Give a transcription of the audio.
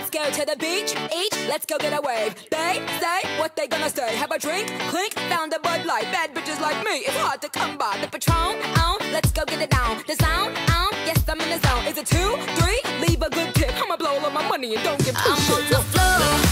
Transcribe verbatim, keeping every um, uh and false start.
Let's go to the beach, each, let's go get a wave. They say what they gonna say. Have a drink, clink, found a Bud Light. Bad bitches like me, it's hard to come by. The Patron, on, let's go get it down. The sound, on, yes, I'm in the zone. Is it two, three? Leave a good tip. I'ma blow all of my money and don't give two I'm shits. on the floor.